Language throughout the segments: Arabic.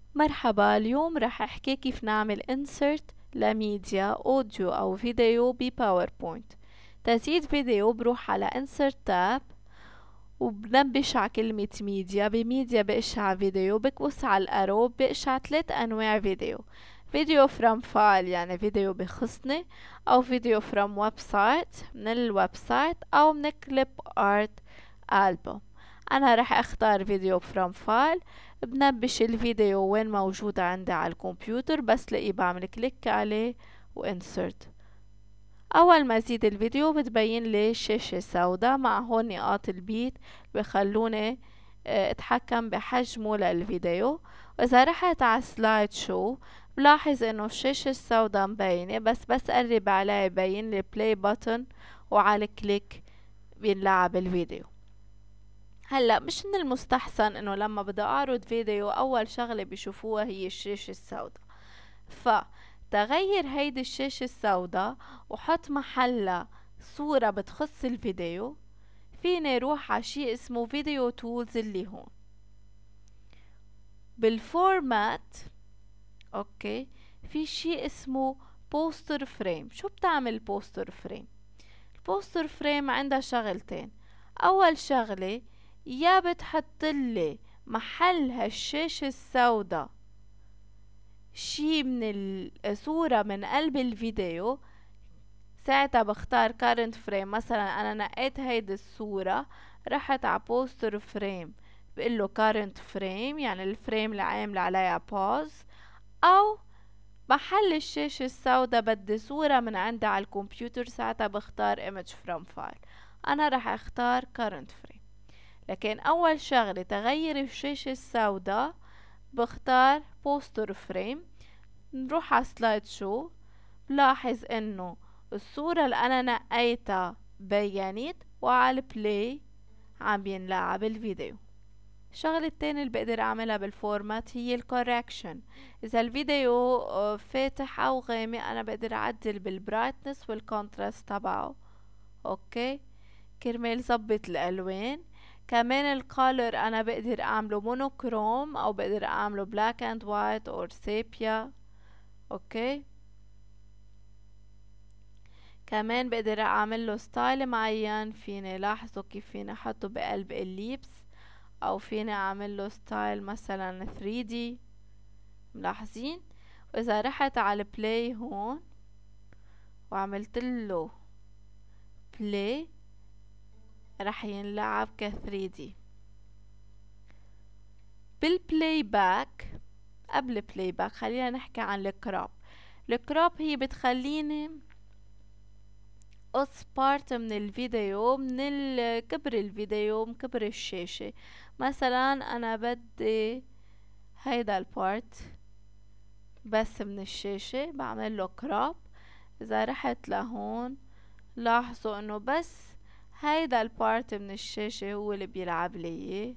مرحبا، اليوم رح احكي كيف نعمل insert لميديا اوديو او فيديو بباوربوينت. تزيد فيديو بروح على insert tab وبنبش على كلمة ميديا. بميديا بقشع فيديو، بكبس على الارو بقشع 3 انواع فيديو from file يعني فيديو بخصني، او فيديو from website من الويب سايت، او من كليب ارت ألبوم. انا رح اختار فيديو from file. بنبش الفيديو وين موجود عندي على الكمبيوتر، بس لاقيه بعمل كليك عليه وانسرت. اول ما ازيد الفيديو بتبين لي شاشة سوداء مع هون نقاط البيت بخلوني اتحكم بحجمه للفيديو. واذا رحت على سلايد شو بلاحظ انه الشاشة السوداء مبينة، بس قرب عليه يبين لي بلاي بutton، وعلى كليك بينلعب الفيديو. هلا مش من المستحسن انه لما بدي اعرض فيديو اول شغلة بيشوفوها هي الشاشة السوداء، فتغير هيدي الشاشة السوداء وحط محلها صورة بتخص الفيديو، فيني روح على شي اسمه فيديو تولز اللي هون بالفورمات. اوكي، في شي اسمه بوستر فريم. شو بتعمل بوستر فريم؟ البوستر فريم عندها شغلتين. اول شغلة، يا بتحطلي محل هالشاشة السوداء شي من الصورة من قلب الفيديو، ساعتها بختار current frame. مثلا انا نقيت هيدي الصورة، رحت على poster frame بقله current frame يعني الفريم اللي عامل عليها pause، او محل الشاشة السوداء بدي صورة من عندي على الكمبيوتر، ساعتها بختار image from file. انا رح اختار current frame. لكن اول شغلة تغير الشاشة السوداء بختار poster frame. نروح على سلايد شو، بلاحظ انه الصورة اللي انا نقيتها بينت، وعلى البلاي عم ينلعب الفيديو. الشغلة التانية اللي بقدر اعملها بالفورمات هي الكوركشن. اذا الفيديو فاتح او غامق انا بقدر اعدل بالبرايتنس والكونتراست تبعه. اوكي، كرمال زبط الالوان. كمان الكولر انا بقدر اعمله مونوكروم او بقدر اعمله بلاك اند وايت او سيبيا. اوكي، كمان بقدر اعمل له ستايل معين، فيني لاحظوا كيف فيني احطه بقلب الليبس، او فيني اعمل له ستايل مثلا 3D. ملاحظين؟ واذا رحت على البلاي هون وعملت له بلاي رح ينلعب ك 3D. بالبلاي باك، قبل بلاي باك خلينا نحكي عن الكراب. الكراب هي بتخليني قص بارت من الفيديو، من كبر الفيديو، من كبر الشاشة. مثلا انا بدي هيدا البارت بس من الشاشة، بعمل له كراب. اذا رحت لهون لاحظوا انه بس هيدا البارت من الشاشة هو اللي بيلعب لي اياه.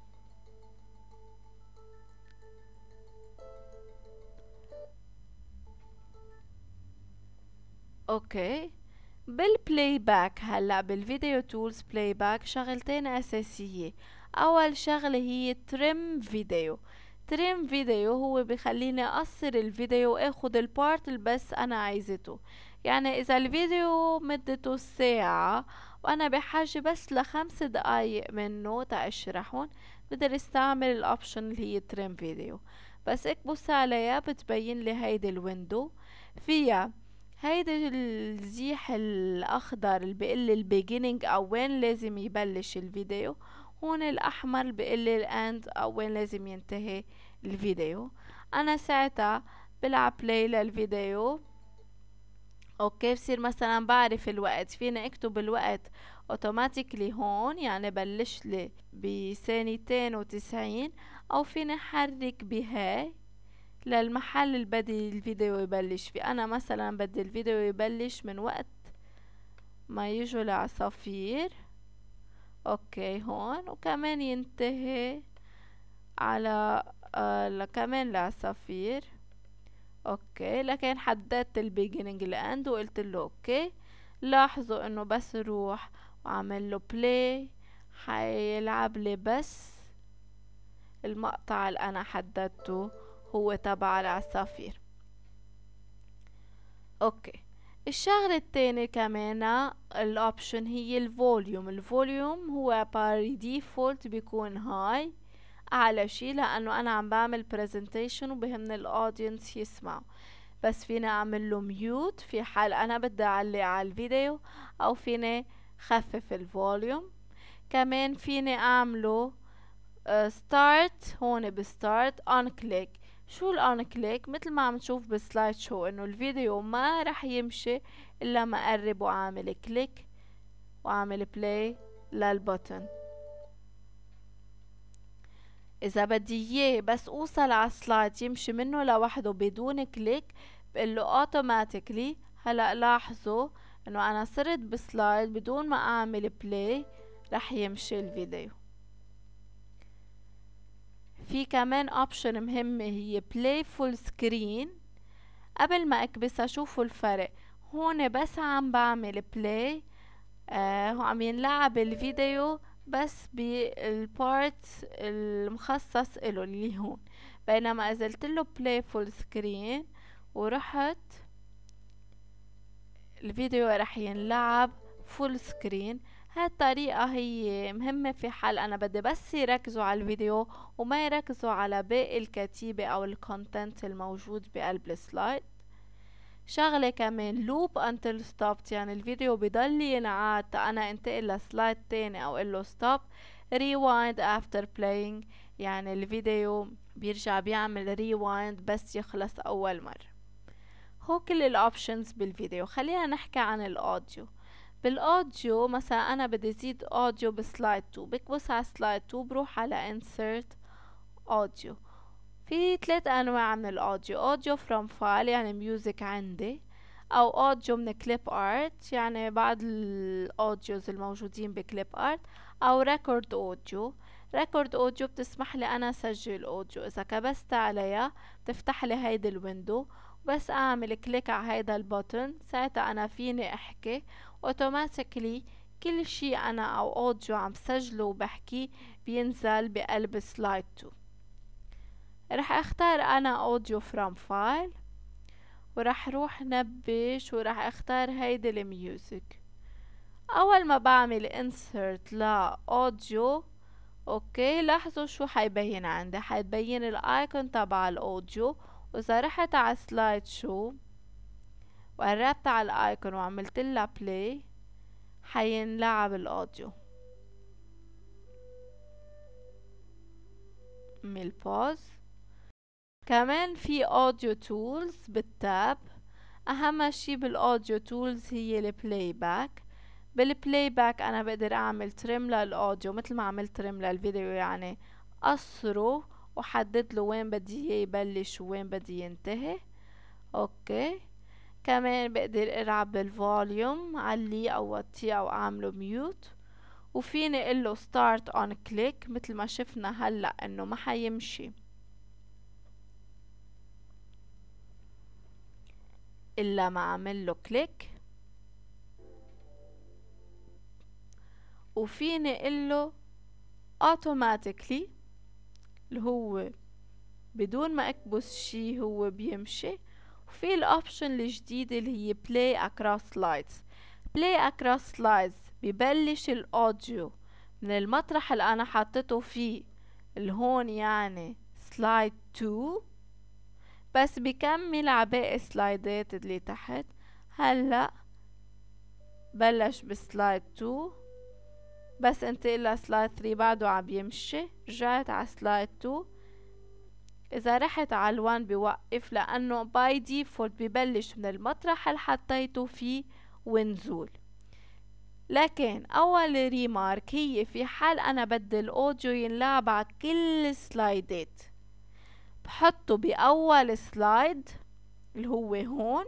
اوكي، بالبلاي باك هلا بالفيديو تولز بلاي باك شغلتين اساسية. اول شغلة هي ترم فيديو. ترم فيديو هو بخليني اقصر الفيديو واخد البارت اللي بس انا عايزته. يعني اذا الفيديو مدته ساعة وانا بحاجة بس ل5 دقايق منه تاشرحون، بقدر استعمل الاوبشن اللي هي ترم فيديو. بس اكبس عليها بتبين لي هيدي الويندو فيها هيدا الزيح الاخضر اللي بيقول البيجيننج او وين لازم يبلش الفيديو، هون الاحمر بيقول الاند او وين لازم ينتهي الفيديو. انا ساعتها بلعب بلاي للفيديو. اوكي، بصير مثلا بعرف الوقت، فينا اكتب الوقت اوتوماتيكلي هون يعني بلش لي ب2:90، او فيني احرك بهاي للمحل اللي بدي الفيديو يبلش فيه. انا مثلا بدي الفيديو يبلش من وقت ما يجوا العصافير. اوكي هون، وكمان ينتهي على كمان العصافير. اوكي، لكن حددت البيجيننج الاند وقلت له اوكي. لاحظوا انه بس روح وعمل له بلاي حيلعب لي بس المقطع اللي انا حددته هو تبع العصافير. اوكي، الشغلة التانية كمان الاوبشن هي الفوليوم هو باي ديفولت بيكون هاي، اعلى شي، لانه انا عم بعمل برزنتيشن وبهمني الاودينس يسمعوا. بس فيني اعمل له ميوت في حال انا بدي اعلق على الفيديو، او فيني خفف الفوليوم. كمان فيني اعمله ستارت، هون بستارت اون كليك. شو الان كليك؟ مثل ما عم تشوف بالسلايد شو انه الفيديو ما رح يمشي الا ما اقرب واعمل كليك واعمل بلاي للبutton. اذا بدي اياه بس اوصل على السلايد يمشي منه لوحده بدون كليك، بقول له اوتوماتيكلي. هلا لاحظوا انه انا صرت بسلايد بدون ما اعمل بلاي رح يمشي الفيديو. في كمان اوبشن مهمة هي بلاي فول سكرين. قبل ما اكبسها شوفوا الفرق، هون بس عم بعمل بلاي هو عم ينلعب الفيديو بس بالبارت المخصص له اللي هون. بينما اذا قلت له بلاي فول سكرين ورحت، الفيديو رح ينلعب فول سكرين. هاي الطريقة هي مهمة في حال أنا بدي بس يركزوا على الفيديو وما يركزوا على باقي الكتيبة أو الكونتنت الموجود بقلب السلايد. شغلة كمان لوب until stopped، يعني الفيديو بضل ينعاد تا أنا انتقل لسلايد تاني أو قله stop. rewind after playing، يعني الفيديو بيرجع بيعمل rewind بس يخلص أول مرة. هو كل الاوبشنز بالفيديو. خلينا نحكي عن الاوديو. بالاوديو مثلا انا بدي زيد اوديو بسلايد 2، بكبس على سلايد 2 بروح على insert audio. في 3 انواع من الاوديو: from file يعني ميوزك عندي، او اوديو من clip art يعني بعض الاوديوز الموجودين بكليب ارت، او ريكورد اوديو بتسمح لي انا اسجل اوديو. اذا كبست عليها بتفتح لي هيدي الويندو، بس اعمل كليك على هيدا البutton ساعتها انا فيني احكي اوتوماتيكلي. كل شي انا او اوديو عم سجله وبحكي بينزل بقلب سلايد 2. رح اختار انا اوديو from file، ورح روح نبش ورح اختار هيدي الميوزك. اول ما بعمل insert لاوديو، اوكي، لاحظوا شو حيبين عندي. حيبين الايكون تبع الاوديو، واذا رحت على سلايد شو وقربت على الايكون وعملت لها بلاي حينلعب الاوديو. من pause. كمان في اوديو تولز بالتاب. اهم شي بالاوديو تولز هي البلاي باك. بالبلاي باك انا بقدر اعمل تريم للاوديو مثل ما عملت تريم للفيديو، يعني قصره وحدد له وين بدي اياه يبلش ووين بدي ينتهي. اوكي، كمان بقدر العب بالفوليوم، عليه او وطيه او اعمله ميوت. وفيني اقله ستارت اون كليك مثل ما شفنا هلا انه ما حيمشي الا ما اعمل له كليك. وفيني اقله automatically اللي هو بدون ما اكبس شي هو بيمشي. وفي الاوبشن الجديدة اللي هي play across slides. play across slides ببلش الاوديو من المطرح اللي انا حطيته فيه اللي هون يعني سلايد 2، بس بكمل عباقي سلايدات اللي تحت. هلأ بلش بسلايد 2 بس انتقل لسلايد 3 بعده عم يمشي. رجعت على سلايد 2، اذا رحت على ال1 بوقف لانه باي ديفولت ببلش من المطرح اللي حطيته فيه ونزول. لكن اول ريمارك هي في حال انا بدي الاوديو ينلعب على كل سلايدات، بحطه باول سلايد اللي هو هون.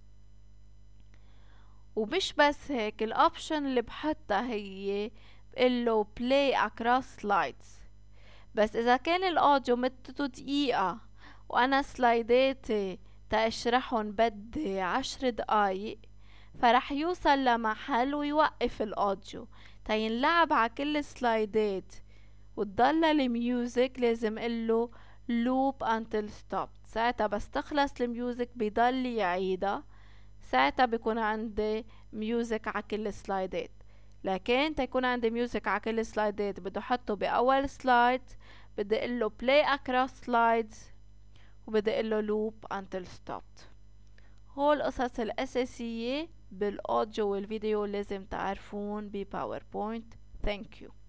ومش بس هيك، الاوبشن اللي بحطها هي بقله play across slides. بس اذا كان الاوديو مدته دقيقة وانا سلايداتي تاشرحهم بدي 10 دقايق، فرح يوصل لمحل ويوقف الاوديو تينلعب على كل سلايدات وتضل الميوزك. لازم قله loop until stopped. ساعتها بس تخلص الميوزك بيضل يعيدها، ساعتها بيكون عندي ميوزك على كل سلايدات. لكن تيكون عندي ميوزك على كل سلايدات بدي احطه باول سلايد، بدي اقله play across slides، وبدي اقله loop until stopped. هول القصص الأساسية بالأوديو والفيديو لازم تعرفون بباوربوينت. Thank you.